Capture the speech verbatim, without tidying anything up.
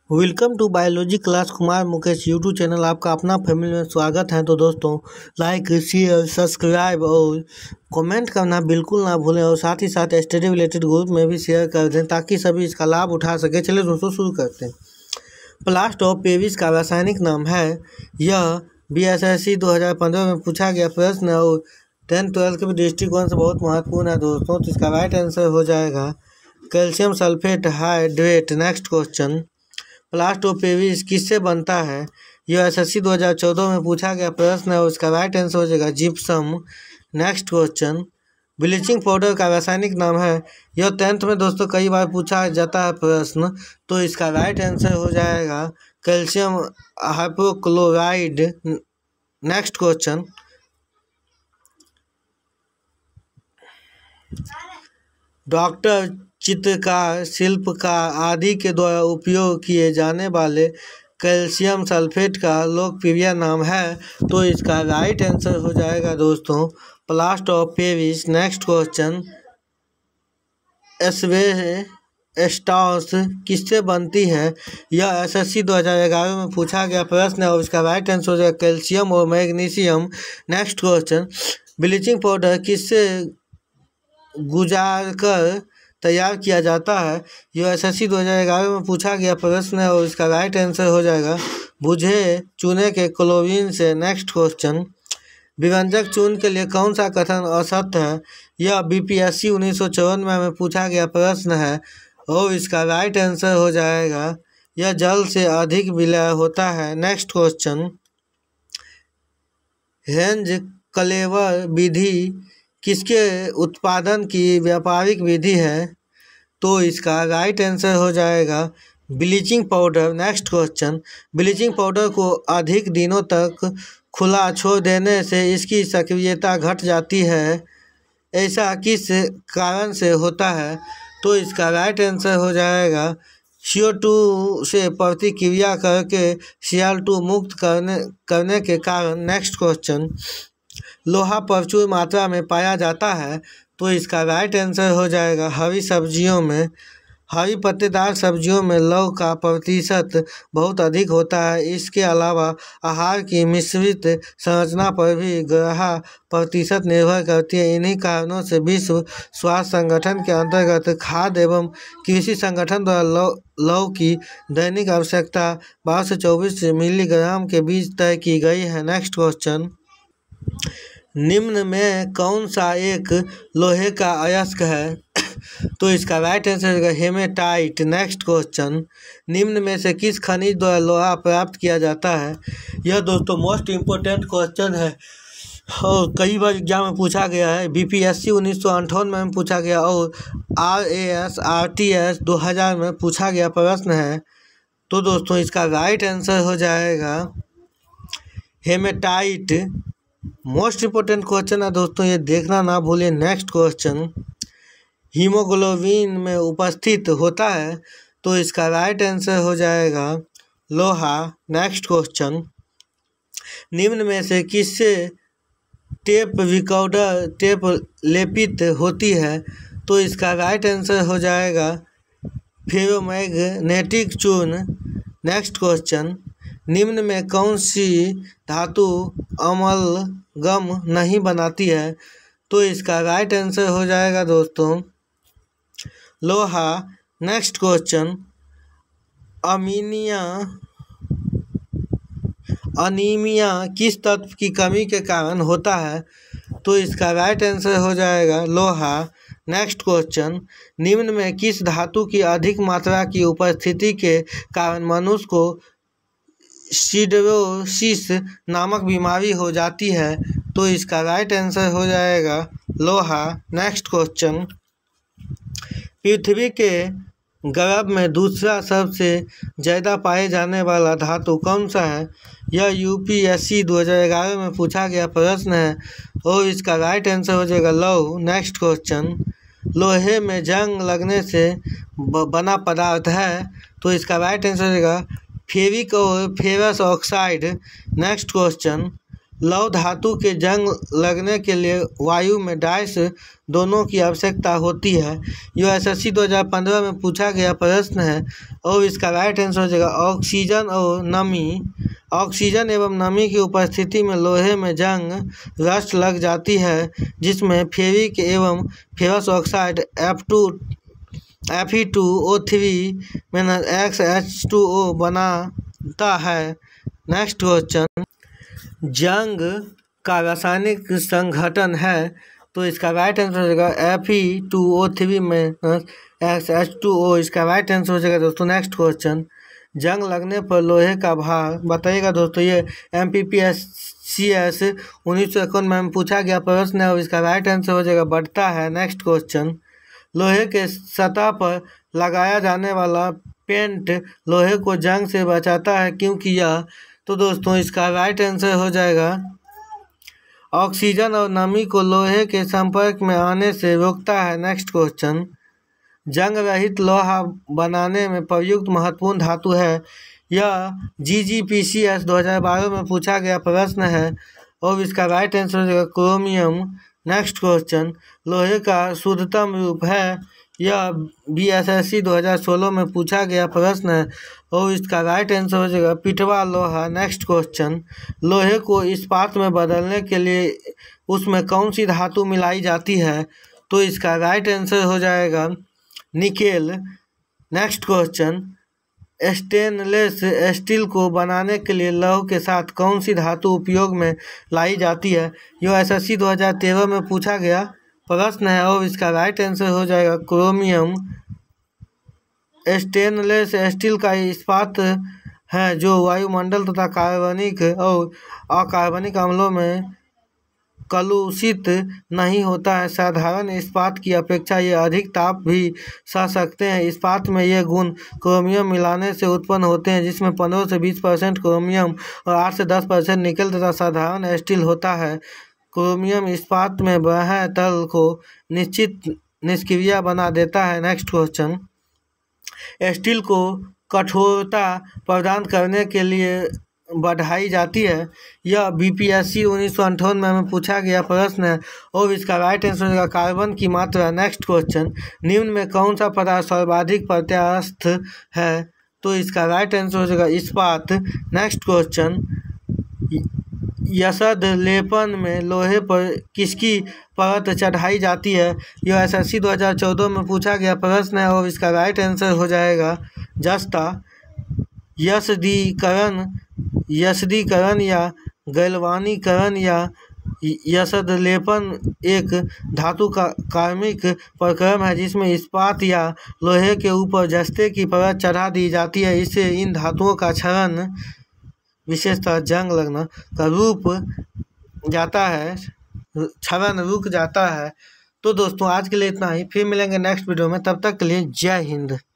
Welcome to biology class Kumar Mukesh YouTube channel आपका अपना family में स्वागत है। तो दोस्तों लाइक शेयर सब्सक्राइब और कमेंट करना बिल्कुल ना भूलें और साथ ही साथ स्टडी रिलेटेड ग्रुप में भी शेयर कर दें ताकि सभी इसका लाभ उठा सके। चलिए दोस्तों शुरू करते हैं। प्लास्ट ऑफ पेरिस का रासायनिक नाम है। यह बी एस एस सी दो हज़ार पंद्रह में पूछा गया प्रश्न और टेंथ ट्वेल्थ के दृष्टिकोण से बहुत महत्वपूर्ण है दोस्तों। तो इसका राइट आंसर हो जाएगा calcium sulphate hydrate. Next question, plaster of Paris किससे बनता है? यह एस एस सी दो हज़ार चौदह में पूछा गया प्रश्न है और इसका राइट आंसर हो जाएगा gypsum. Next question, bleaching powder का रासायनिक नाम है। यह टेंथ में दोस्तों कई बार पूछा जाता है प्रश्न, तो इसका राइट आंसर हो जाएगा calcium hypochlorite. Next question, doctor, चित्रकार, शिल्पकार आदि के द्वारा उपयोग किए जाने वाले कैल्शियम सल्फेट का लोकप्रिय नाम है। तो इसका राइट आंसर हो जाएगा दोस्तों plaster of Paris. Next question, asbestos किससे बनती है? यह एस एस सी दो हज़ार ग्यारह में पूछा गया प्रश्न है और इसका राइट आंसर हो जाएगा कैल्शियम और magnesium. Next question, bleaching powder किससे गुजार कर तैयार किया जाता है? यह एस एस सी दो हज़ार ग्यारह में पूछा गया प्रश्न है और इसका राइट आंसर हो जाएगा बुझे चूने के क्लोरीन से। नेक्स्ट क्वेश्चन, विभंजक चून के लिए कौन सा कथन असत्य है? यह बी पी एस सी उन्नीस सौ चौरानवे में पूछा गया प्रश्न है और इसका राइट आंसर हो जाएगा यह जल से अधिक विलय होता है। नेक्स्ट क्वेश्चन, हेंज क्लेवर विधि किसके उत्पादन की व्यापारिक विधि है? तो इसका राइट आंसर हो जाएगा bleaching powder. Next question, bleaching powder को अधिक दिनों तक खुला छोड़ देने से इसकी सक्रियता घट जाती है, ऐसा किस कारण से होता है? तो इसका राइट आंसर हो जाएगा सी ओ टू से प्रतिक्रिया करके सी एल टू मुक्त करने करने के कारण। नेक्स्ट क्वेश्चन, लोहा प्रचुर मात्रा में पाया जाता है। तो इसका राइट आंसर हो जाएगा हरी सब्जियों में। हरी पत्तेदार सब्जियों में लौह का प्रतिशत बहुत अधिक होता है। इसके अलावा आहार की मिश्रित संरचना पर भी ग्रह प्रतिशत निर्भर करती है। इन्हीं कारणों से विश्व स्वास्थ्य संगठन के अंतर्गत खाद्य एवं कृषि संगठन द्वारा लौह लौह की दैनिक आवश्यकता बारह से चौबीस मिलीग्राम के बीच तय की गई है। नेक्स्ट क्वेश्चन, निम्न में कौन सा एक लोहे का अयस्क है? तो इसका राइट आंसर है हेमेटाइट। नेक्स्ट क्वेश्चन, निम्न में से किस खनिज द्वारा लोहा प्राप्त किया जाता है? यह दोस्तों मोस्ट इम्पोर्टेंट क्वेश्चन है और कई बार एग्जाम में पूछा गया है। बी पी एस सी उन्नीस सौ अंठावन में पूछा गया और R A S R T S दो हज़ार में पूछा गया प्रश्न है। तो दोस्तों इसका राइट आंसर हो जाएगा हेमेटाइट। मोस्ट इम्पोर्टेंट क्वेश्चन है दोस्तों, ये देखना ना भूलिए। नेक्स्ट क्वेश्चन, हीमोग्लोबिन में उपस्थित होता है। तो इसका राइट आंसर हो जाएगा लोहा। नेक्स्ट क्वेश्चन, निम्न में से किससे टेप रिकॉर्डर टेप लेपित होती है? तो इसका राइट आंसर हो जाएगा फेरोमैग्नेटिक चूर्ण। नेक्स्ट क्वेश्चन, निम्न में कौन सी धातु अमलगम नहीं बनाती है? तो इसका राइट आंसर हो जाएगा दोस्तों लोहा। नेक्स्ट क्वेश्चन, अमीनिया अनीमिया किस तत्व की कमी के कारण होता है? तो इसका राइट आंसर हो जाएगा लोहा। नेक्स्ट क्वेश्चन, निम्न में किस धातु की अधिक मात्रा की उपस्थिति के कारण मनुष्य को सिडरोसिस नामक बीमारी हो जाती है? तो इसका राइट आंसर हो जाएगा लोहा। नेक्स्ट क्वेश्चन, पृथ्वी के गर्भ में दूसरा सबसे ज़्यादा पाए जाने वाला धातु कौन सा है? यह यू पी एस सी दो हज़ार ग्यारह में पूछा गया प्रश्न है और इसका राइट आंसर हो जाएगा लौह। नेक्स्ट क्वेश्चन, लोहे में जंग लगने से बना पदार्थ है। तो इसका राइट आंसर हो जाएगा फेरिक और फेरस ऑक्साइड। नेक्स्ट क्वेश्चन, लौह धातु के जंग लगने के लिए वायु में डाइस दोनों की आवश्यकता होती है। यह एस एस सी दो हज़ार पंद्रह में पूछा गया प्रश्न है और इसका राइट आंसर हो जाएगा ऑक्सीजन और नमी। ऑक्सीजन एवं नमी की उपस्थिति में लोहे में जंग रस्ट लग जाती है, जिसमें फेरिक एवं ferrous oxide F two F E two O three minus X H two O बनाता है। नेक्स्ट क्वेश्चन, जंग का रासायनिक संघटन है, तो इसका राइट आंसर हो जाएगा F E two O three minus X H two O, इसका राइट आंसर हो जाएगा दोस्तों। नेक्स्ट क्वेश्चन, जंग लगने पर लोहे का भार बताइएगा दोस्तों। ये M P P S C S उन्नीस सौ इक्यावन में पूछा गया प्रश्न है और इसका राइट आंसर हो जाएगा बढ़ता है। नेक्स्ट क्वेश्चन, लोहे के सतह पर लगाया जाने वाला पेंट लोहे को जंग से बचाता है, क्योंकि यह, तो दोस्तों इसका राइट आंसर हो जाएगा ऑक्सीजन और नमी को लोहे के संपर्क में आने से रोकता है। नेक्स्ट क्वेश्चन, जंग रहित लोहा बनाने में प्रयुक्त महत्वपूर्ण धातु है। यह जी जी पी सी एस दो हज़ार बारह में पूछा गया प्रश्न है और इसका राइट आंसर हो जाएगा क्रोमियम। नेक्स्ट क्वेश्चन, लोहे का शुद्धतम रूप है। यह बी एस एस सी दो हज़ार सोलह में पूछा गया प्रश्न है और इसका राइट आंसर हो जाएगा पिटवा लोहा। नेक्स्ट क्वेश्चन, लोहे को इस्पात में बदलने के लिए उसमें कौन सी धातु मिलाई जाती है, तो इसका राइट आंसर हो जाएगा nickel. Next question, stainless steel को बनाने के लिए लौह के साथ कौन सी धातु उपयोग में लाई जाती है। यह एस एस सी दो हज़ार तेरह में पूछा गया प्रश्न है और इसका राइट आंसर हो जाएगा क्रोमियम। स्टेनलेस स्टील का इस्पात है जो वायुमंडल तथा कार्बनिक और अकार्बनिक अम्लों में कलुषित नहीं होता है। साधारण इस्पात की अपेक्षा ये अधिक ताप भी सह सकते हैं। इस्पात में ये गुण क्रोमियम मिलाने से उत्पन्न होते हैं, जिसमें पंद्रह से बीस परसेंट क्रोमियम और आठ से दस परसेंट निकल तथा साधारण स्टील होता है। क्रोमियम इस्पात में बाह्य तल को निश्चित निष्क्रिय बना देता है। नेक्स्ट क्वेश्चन, स्टील को कठोरता प्रदान करने के लिए बढ़ाई जाती है। यह बी पी एस सी उन्नीस सौ अंठावन में पूछा गया प्रश्न है और इसका राइट आंसर होगा कार्बन की मात्रा। नेक्स्ट क्वेश्चन, निम्न में कौन सा पदार्थ सर्वाधिक प्रत्यास्थ है, तो इसका राइट आंसर हो जाएगा इस्पात। नेक्स्ट क्वेश्चन, यसद लेपन में लोहे पर किसकी परत चढ़ाई जाती है। यह एस एस सी दो हज़ार चौदह में पूछा गया प्रश्न है और इसका राइट आंसर हो जाएगा जस्ता। यसदीकरण यसदीकरण या गैल्वानीकरण या यसद लेपन एक धातु का कार्मिक प्रक्रम है, जिसमें इस्पात या लोहे के ऊपर जस्ते की परत चढ़ा दी जाती है। इससे इन धातुओं का क्षरण, विशेषतः जंग लगना का रूप जाता है, क्षरण रुक जाता है। तो दोस्तों आज के लिए इतना ही, फिर मिलेंगे नेक्स्ट वीडियो में, तब तक के लिए जय हिंद।